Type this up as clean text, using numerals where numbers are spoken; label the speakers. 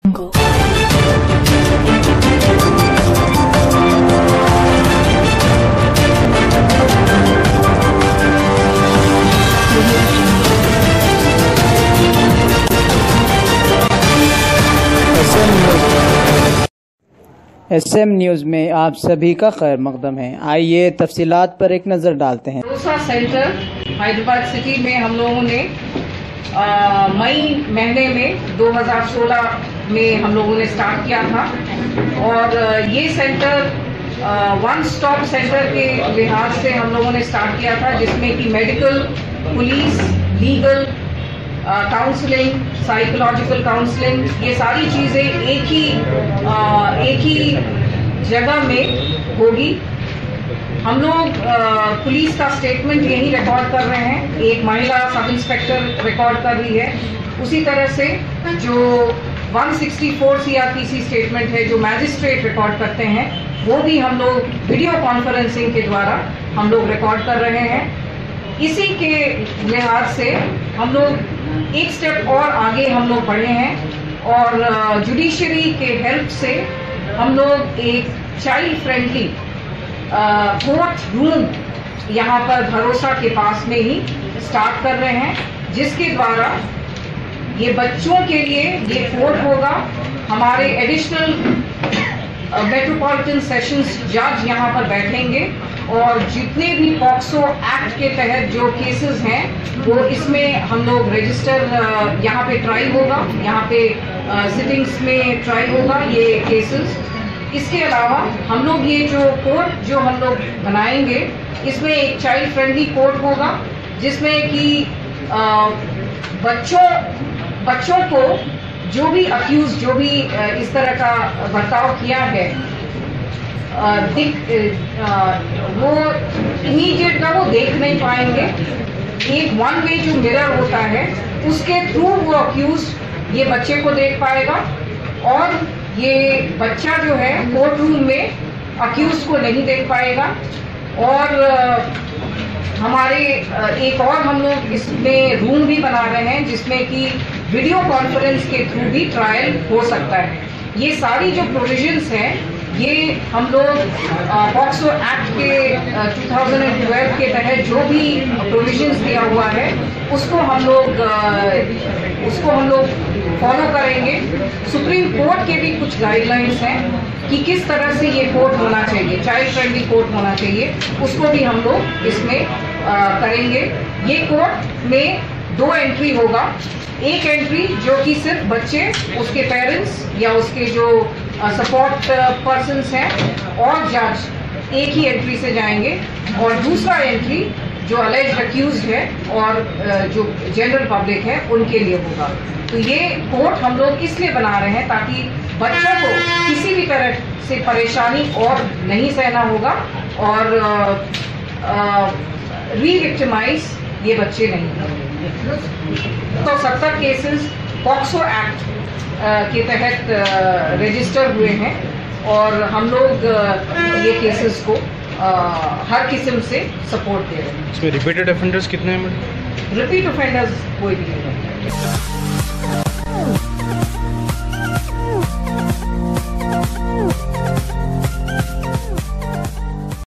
Speaker 1: SM news में आप सभी का खैर मकदम है। आइए तफसीलात पर एक नज़र डालते हैं।
Speaker 2: भरोसा सेंटर हैदराबाद सिटी में हम लोगों ने मई महीने में 2016 में हम लोगों ने स्टार्ट किया था और ये सेंटर वन स्टॉप सेंटर के लिहाज से हम लोगों ने स्टार्ट किया था, जिसमें कि medical, police, legal, counselling, psychological counselling, ये सारी चीज़ें एक ही जगह में होगी। हम लोग पुलिस का स्टेटमेंट यही रिकॉर्ड कर रहे हैं, एक महिला सब इंस्पेक्टर रिकॉर्ड कर रही है। उसी तरह से जो 164 CRPC स्टेटमेंट है जो मैजिस्ट्रेट रिकॉर्ड करते हैं, वो भी हम लोग वीडियो कॉन्फ्रेंसिंग के द्वारा हम लोग रिकॉर्ड कर रहे हैं। इसी के लिहाज से हम लोग एक स्टेप और आगे हम लोग बढ़े हैं और जुडिशरी के हेल्प से हम लोग एक चाइल्ड फ्रेंडली कोर्ट रूम यहाँ पर भरोसा के पास में ही स्टार्ट कर रहे हैं, जिसके द्वारा ये बच्चों के लिए ये कोर्ट होगा। हमारे एडिशनल मेट्रोपॉलिटन सेशंस जज यहाँ पर बैठेंगे और जितने भी पॉक्सो एक्ट के तहत जो केसेस हैं वो इसमें हम लोग रजिस्टर, यहाँ पे ट्राई होगा, यहाँ पे सिटिंग्स में ट्राई होगा ये केसेस। इसके अलावा हम लोग ये जो कोर्ट जो हम लोग बनाएंगे, इसमें एक चाइल्ड फ्रेंडली कोर्ट होगा, जिसमें कि बच्चों को जो भी अक्यूज, जो भी इस तरह का बर्ताव किया है, वो इमीडिएट ना वो देख नहीं पाएंगे। एक वन वे जो मिरर होता है उसके थ्रू वो अक्यूज ये बच्चे को देख पाएगा और ये बच्चा जो है कोर्ट रूम में अक्यूज को नहीं देख पाएगा। और हमारे एक और हम लोग इसमें रूम भी बना रहे हैं, जिसमें कि वीडियो कॉन्फ्रेंस के थ्रू भी ट्रायल हो सकता है। ये सारी जो प्रोविजंस हैं ये हम लोग पॉक्सो एक्ट के 2012 के तहत जो भी प्रोविजंस दिया हुआ है उसको हम लोग फॉलो करेंगे। सुप्रीम कोर्ट के भी कुछ गाइडलाइंस हैं कि किस तरह से ये कोर्ट होना चाहिए, चाइल्ड फ्रेंडली कोर्ट होना चाहिए, उसको भी हम लोग इसमें करेंगे। ये कोर्ट में 2 एंट्री होगा। एक एंट्री जो कि सिर्फ बच्चे, उसके पेरेंट्स या उसके जो सपोर्ट पर्सन्स हैं और जज एक ही एंट्री से जाएंगे, और दूसरा एंट्री जो अलेज्ड अक्यूज्ड है और जो जनरल पब्लिक है उनके लिए होगा। तो ये कोर्ट हम लोग इसलिए बना रहे हैं ताकि बच्चों को किसी भी तरह से परेशानी और नहीं सहना होगा और री-विक्टिमाइज ये बच्चे नहीं होंगे। तो 70 केसेस पॉक्सो एक्ट के तहत रजिस्टर हुए हैं और हम लोग ये केसेस को हर किस्म से सपोर्ट दे रहे हैं।
Speaker 3: इसमें रिपीटेड ऑफेंडर्स कितने हैं मैडम?
Speaker 2: रिपीट ऑफेंडर्स कोई भी नहीं है।